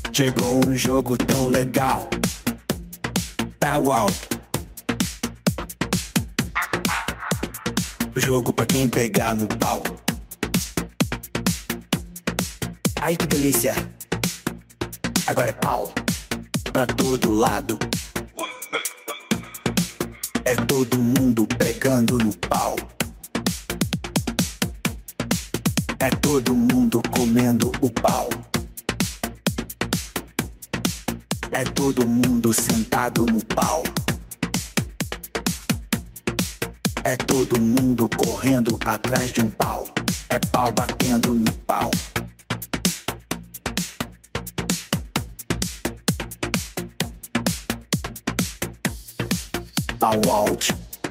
Chegou um jogo tão legal. Tá alto. Jogo pra quem pegar no pau. Ai que delícia. Agora é pau pra todo lado. É todo mundo pegando no pau. É todo mundo comendo o pau. É todo mundo sentado no pau. É todo mundo correndo atrás de um pau. É pau batendo no pau. Pau out.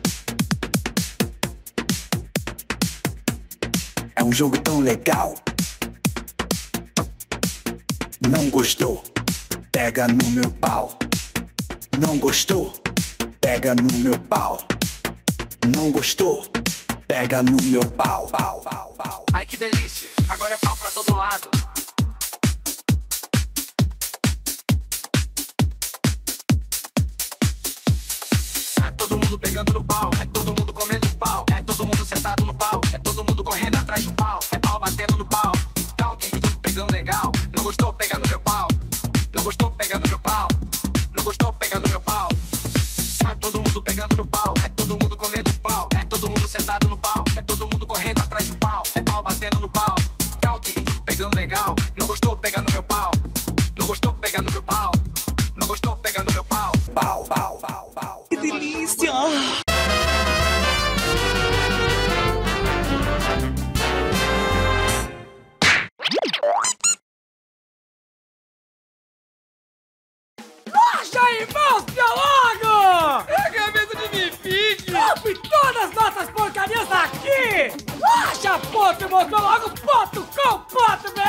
É um jogo tão legal. Não gostou? Pega no meu pau. Não gostou? Pega no meu pau. Não gostou? Pega no meu pau, pau, pau, pau. Ai que delícia, agora é pau pra todo lado. É todo mundo pegando no pau, é todo mundo comendo pau. É todo mundo sentado no pau, é todo mundo correndo atrás do pau. É pau batendo no pau, tá ok, pegando legal. Não gostou? Pega no meu pau. Não gostou? Pega no meu pau. Não gostou? Pega no meu pau. É todo mundo pegando no pau, é todo mundo comendo pau. É todo mundo sentado no pau, é todo mundo correndo atrás do pau. É pau batendo no pau, tá ok, pegando legal. Não gostou? Pega no meu pau. Não gostou? Pega no meu pau. Não gostou? Pega no meu pau. Pau, pau, pau, pau. Que delícia! Baixa aí, mostra logo! Pega a mesa de me feed! Sobe todas as nossas porcarias aqui! Baixa.mostrologo.com.br